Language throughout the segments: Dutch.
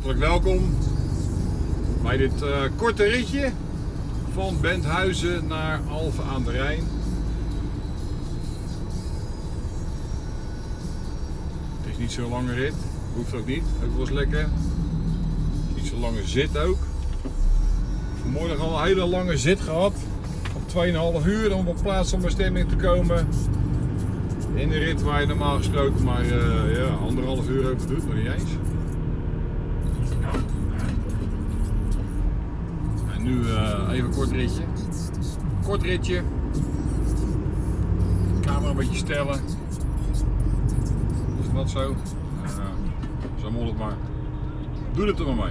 Hartelijk welkom bij dit korte ritje van Benthuizen naar Alphen aan de Rijn. Het is niet zo'n lange rit, hoeft ook niet, ook wel eens lekker. Niet zo'n lange zit ook. Vanmorgen al een hele lange zit gehad, op 2,5 uur om op plaats van bestemming te komen. In de rit waar je normaal gesproken maar ja, 1,5 uur over doet, maar niet eens. En nu even een kort ritje. Kort ritje. Camera een beetje stellen. Is dat zo? Zo moet het maar. Doe het er maar mee.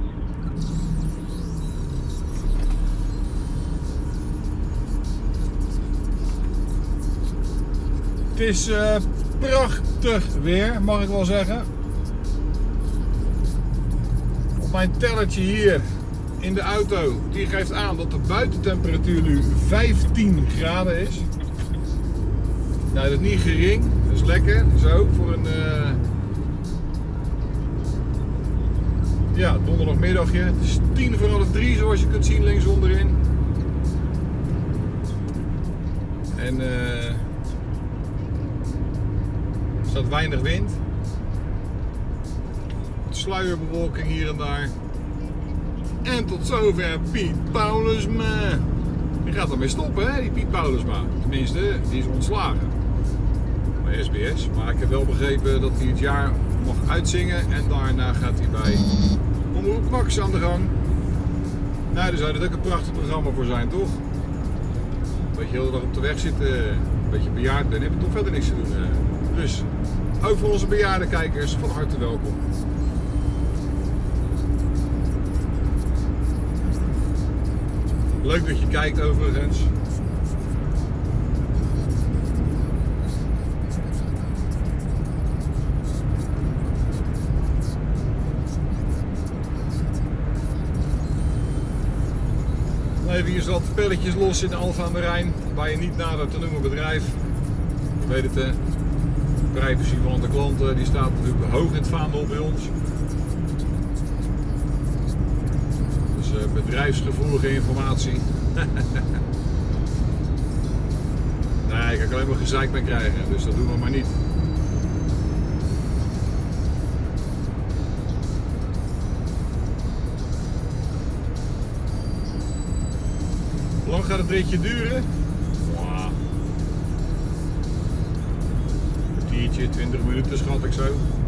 Het is prachtig weer, mag ik wel zeggen. Op mijn tellertje hier in de auto, die geeft aan dat de buitentemperatuur nu 15 graden is. Nou, dat is niet gering, dat is lekker. Zo, voor een ja, donderdagmiddagje. Het is 2:50 zoals je kunt zien links onderin. En er staat weinig wind. Sluierbewolking hier en daar. En tot zover Piet Paulusma. Die gaat ermee stoppen, hè, die Piet Paulusma. Tenminste, die is ontslagen bij SBS. Maar ik heb wel begrepen dat hij het jaar mag uitzingen. En daarna gaat hij bij Omroep Max aan de gang. Nou, daar zou dit ook een prachtig programma voor zijn, toch? Dat je de hele dag op de weg zit, een beetje bejaard bent, heb je toch verder niks te doen. Dus, ook voor onze bejaarde kijkers, van harte welkom. Leuk dat je kijkt overigens. Even hier wat spelletjes los in de Alphen aan de Rijn, bij een niet nader te noemen bedrijf. Je weet het, hè. De privacy van de klanten die staat natuurlijk hoog in het vaandel bij ons. Dus bedrijfsgevoelige informatie. Nee, ik kan alleen maar gezeik mee krijgen, dus dat doen we maar niet. Hoe lang gaat het ritje duren? Wow. Een kwartiertje, 20 minuten schat ik zo.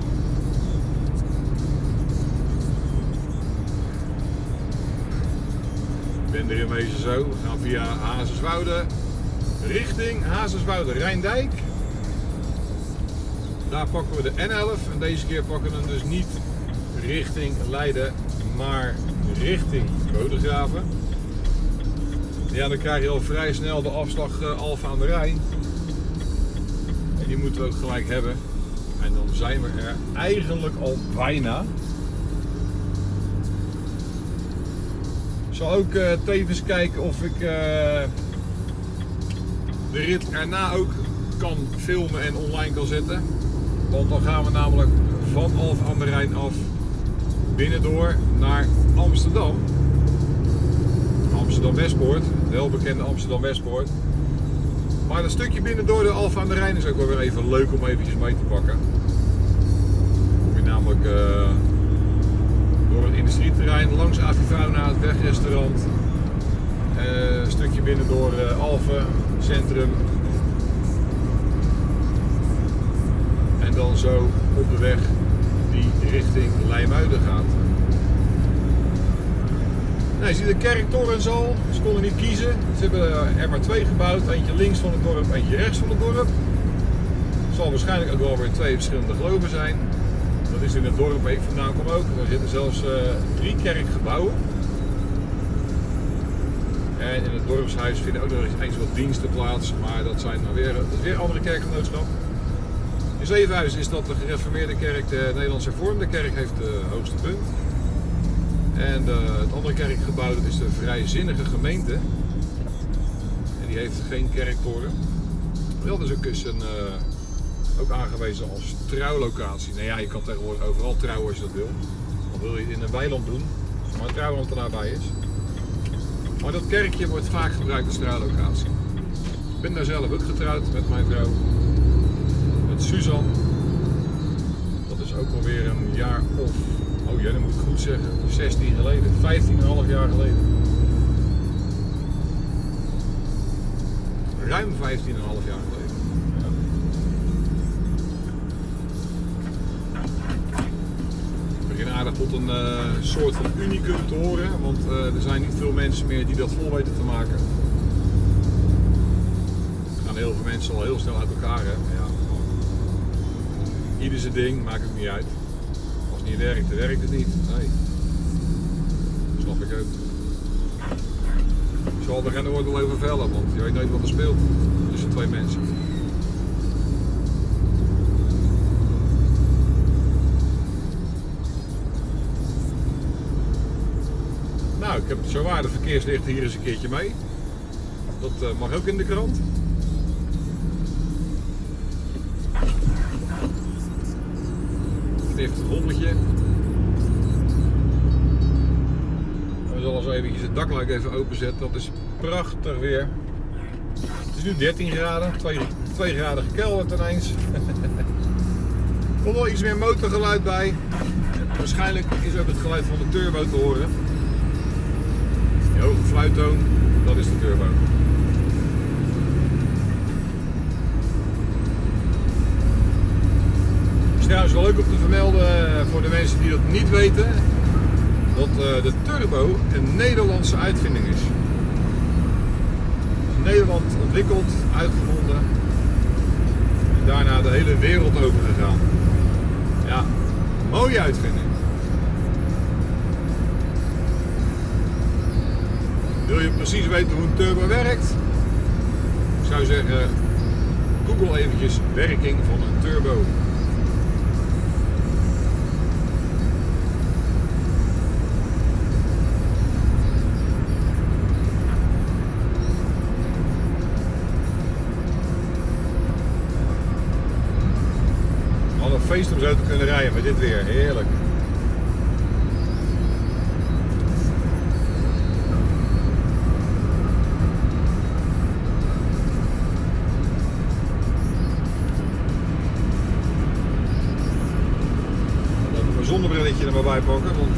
Ik ben er in wezen zo. We gaan via Hazerswoude richting Hazerswoude-Rijndijk. Daar pakken we de N11 en deze keer pakken we hem dus niet richting Leiden, maar richting Bodegraven. Ja, dan krijg je al vrij snel de afslag Alphen aan de Rijn. En die moeten we ook gelijk hebben. En dan zijn we er eigenlijk al bijna. Ik zal ook tevens kijken of ik de rit erna ook kan filmen en online kan zetten. Want dan gaan we namelijk van Alphen aan de Rijn af binnendoor naar Amsterdam. Amsterdam-Westpoort, de welbekende Amsterdam-Westpoort. Maar een stukje binnen door de Alphen aan de Rijn is ook wel weer even leuk om eventjes mee te pakken. Kom je namelijk door het industrieterrein, langs Avifauna, het wegrestaurant. Een stukje binnen door Alphen, centrum. En dan zo op de weg die richting Leimuiden gaat. Nou, je ziet de kerktorens al, ze konden niet kiezen. Ze hebben er maar 2 gebouwd, eentje links van het dorp, eentje rechts van het dorp. Het zal waarschijnlijk ook wel weer 2 verschillende geloven zijn. Dat is in het dorp waar ik vandaan kom ook. Er zitten zelfs 3 kerkgebouwen. En in het dorpshuis vinden ook nog eens wat diensten plaats, maar dat zijn dan weer, weer andere kerkgenootschap. In Zevenhuizen is dat de gereformeerde kerk, de Nederlands hervormde kerk heeft de hoogste punt. En het andere kerkgebouw, dat is de Vrijzinnige gemeente. En die heeft geen kerktoren. Wel dus ook is ook aangewezen als trouwlocatie. Nou ja, je kan tegenwoordig overal trouwen als je dat wil. Of wil je het in een weiland doen, als maar een trouwambtenaar bij is. Maar dat kerkje wordt vaak gebruikt als trouwlocatie. Ik ben daar zelf ook getrouwd met mijn vrouw. Met Suzanne. Dat is ook alweer een jaar of, oh ja, dat moet ik goed zeggen, 16 geleden, 15,5 jaar geleden. Ruim 15,5 jaar geleden. Ja. Ik begin aardig tot een soort van unicum te horen, want er zijn niet veel mensen meer die dat vol weten te maken. Er gaan heel veel mensen al heel snel uit elkaar. Hè? Ja. Ieder zijn ding, maakt het niet uit. Als het niet werkt, dan werkt het niet. Nee. Dat snap ik ook. Ik zal er geen oordeel over vellen, want je weet nooit wat er speelt tussen twee mensen. Nou, ik heb zowaar de verkeerslichten hier eens een keertje mee. Dat mag ook in de krant. Stift het rommetje. We zullen zo eventjes het dakluik even openzetten. Dat is prachtig weer. Het is nu 13 graden, 2 graden gekelderd ineens. Er komt wel iets meer motorgeluid bij. Waarschijnlijk is ook het geluid van de turbo te horen. Die hoge fluittoon, dat is de turbo. Het is trouwens wel leuk om te vermelden voor de mensen die dat niet weten, dat de turbo een Nederlandse uitvinding is. In Nederland ontwikkeld, uitgevonden en daarna de hele wereld overgegaan. Ja, mooie uitvinding. Wil je precies weten hoe een turbo werkt? Ik zou zeggen, google eventjes werking van een turbo. Al een feest om zo te kunnen rijden met dit weer, heerlijk. Zonnebrilletje er maar bij pakken, want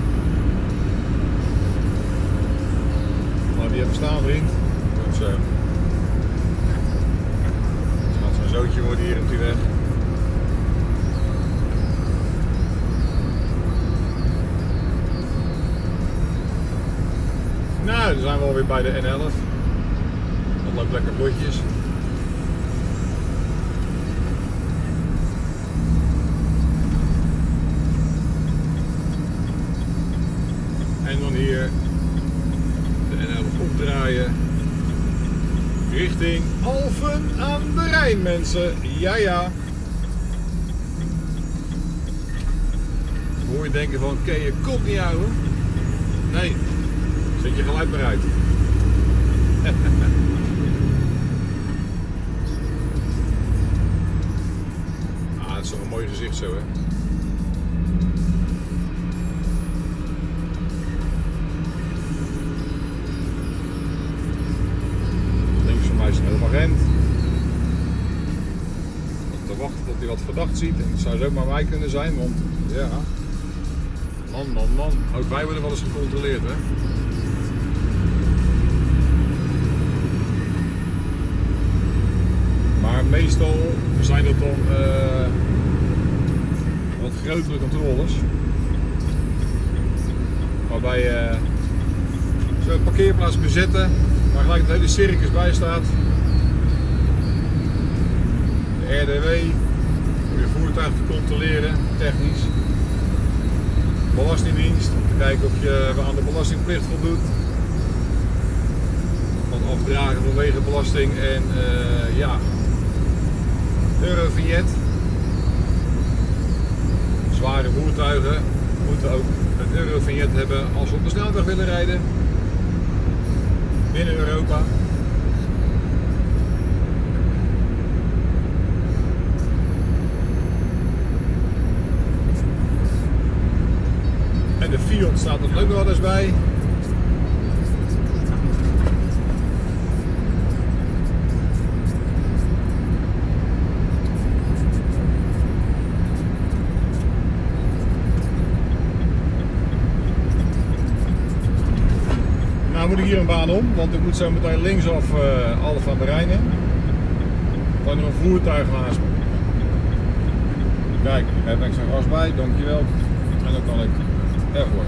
laat die even staan, vriend. Goed zo. Het gaat zo'n zootje worden hier op die weg. Nou, dan zijn we alweer bij de N11. Dat loopt lekker vlotjes. En dan hier de N11 opdraaien richting Alphen aan de Rijn, mensen. Ja, ja. Dan hoor je denken van, kun je kop niet houden? Nee, zet je geluid maar uit. Ah, dat is toch een mooi gezicht zo, hè. Hij is helemaal rent. Om te wachten tot hij wat verdacht ziet. En het zou zomaar mij kunnen zijn, want ja. Man. Ook wij worden wel eens gecontroleerd, hè. Maar meestal zijn het dan wat grotere controles. Waarbij zo'n parkeerplaats bezetten. Waar gelijk het hele circus bij staat. De RDW, om je voertuig te controleren, technisch. Belastingdienst, om te kijken of je aan de belastingplicht voldoet. Van afdragen vanwege belasting en ja, Eurovignet. Zware voertuigen moeten ook een Eurovignet hebben als ze op de snelweg willen rijden. Binnen Europa. En de Fiat staat er ook nog wel eens bij. Nou moet ik hier een baan om, want ik moet zo meteen linksaf Alphen aan de Rijn in. Dan er een voertuig naast me. Kijk, daar heb ik zo'n gas bij, dankjewel. En dan kan ik ervoor.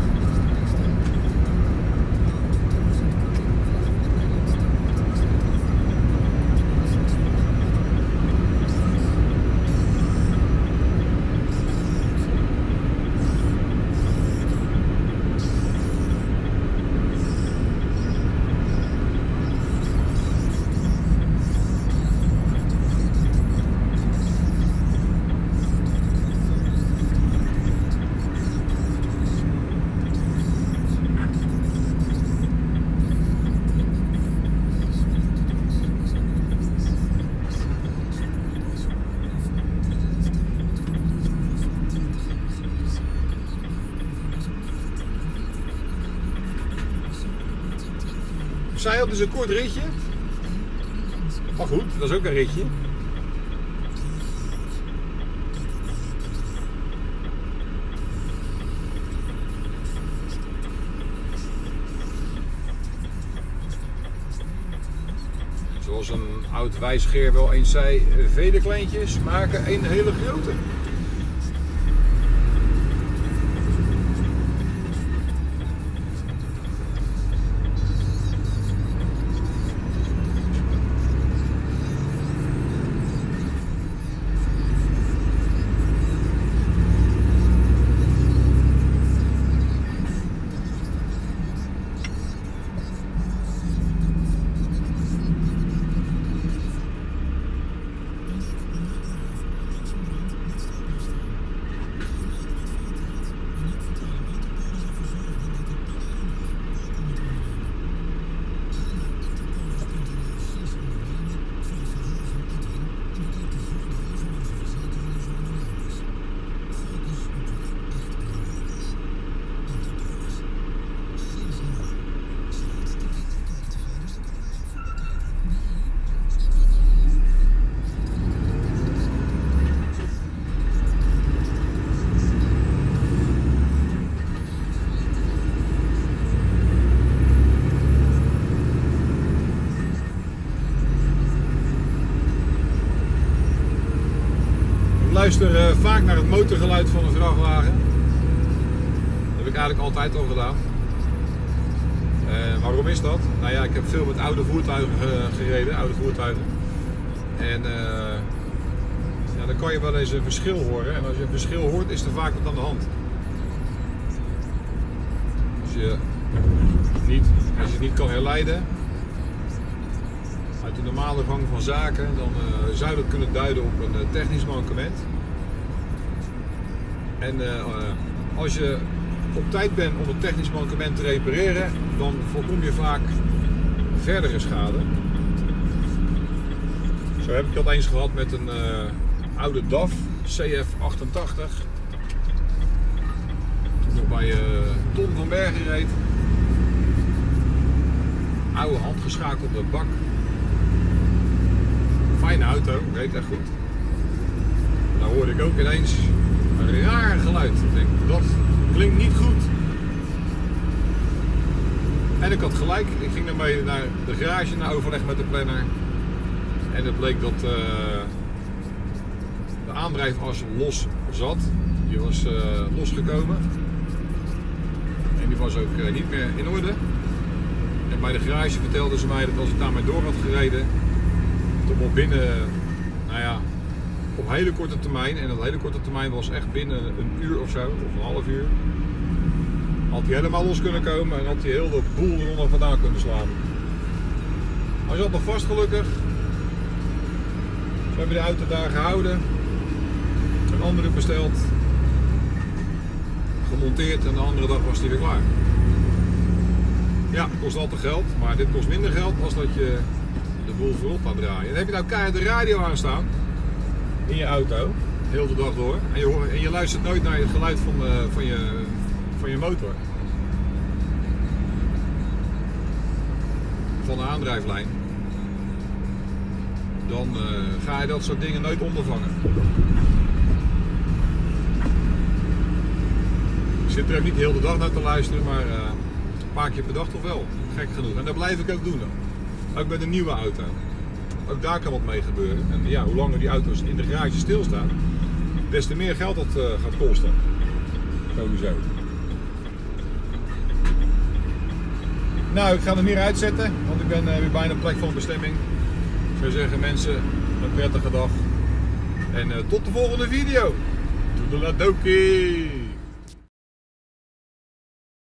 Ik zei al, het is een kort ritje. Maar goed, dat is ook een ritje. Zoals een oud wijsgeer wel eens zei, vele kleintjes maken een hele grote. Ik luister vaak naar het motorgeluid van een vrachtwagen. Dat heb ik eigenlijk altijd al gedaan. Waarom is dat? Nou ja, ik heb veel met oude voertuigen gereden, oude voertuigen. En ja, dan kan je wel eens een verschil horen. En als je een verschil hoort, is er vaak wat aan de hand. Als je het niet kan herleiden uit de normale gang van zaken, dan zou dat kunnen duiden op een technisch mankement. En als je op tijd bent om een technisch mankement te repareren, dan voorkom je vaak verdere schade. Zo heb ik dat eens gehad met een oude DAF CF88. Toen nog bij Ton van Bergen reed. Oude handgeschakelde bak. Fijne auto, reed echt goed. Nou hoorde ik ook ineens een raar geluid. Ik denk, dat klinkt niet goed. En ik had gelijk. Ik ging daarmee naar de garage naar overleg met de planner. En het bleek dat de aandrijfas los zat. Die was losgekomen. En die was ook niet meer in orde. En bij de garage vertelden ze mij dat als ik daarmee door had gereden, toch wel binnen, nou ja, op hele korte termijn, en dat hele korte termijn was echt binnen een uur of zo, of een half uur, had hij helemaal los kunnen komen en had hij heel de boel eronder vandaan kunnen slaan. Hij zat nog vast gelukkig. Ze hebben de auto daar gehouden, een andere besteld, gemonteerd en de andere dag was hij weer klaar. Ja, het kost altijd geld, maar dit kost minder geld als dat je de boel voorop gaat draaien. En heb je nou keihard de radio aanstaan in je auto, heel de dag door, en je luistert nooit naar het geluid van je je motor. Van de aandrijflijn. Dan ga je dat soort dingen nooit ondervangen. Ik zit er ook niet heel de dag naar te luisteren, maar een paar keer per dag toch wel. Gek genoeg. En dat blijf ik ook doen dan. Ook bij de nieuwe auto. Ook daar kan wat mee gebeuren. En ja, hoe langer die auto's in de garage stilstaan, des te meer geld dat gaat kosten. Sowieso. Nou, ik ga er meer uitzetten, want ik ben weer bijna op plek van bestemming. Ik zou zeggen mensen, een prettige dag. En tot de volgende video. Toedeledokie!